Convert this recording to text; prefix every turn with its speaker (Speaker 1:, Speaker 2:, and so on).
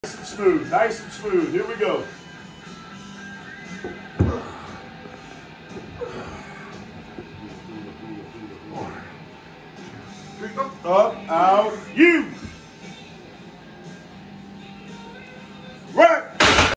Speaker 1: Nice and smooth, nice and smooth. Here we go. Up, out, you.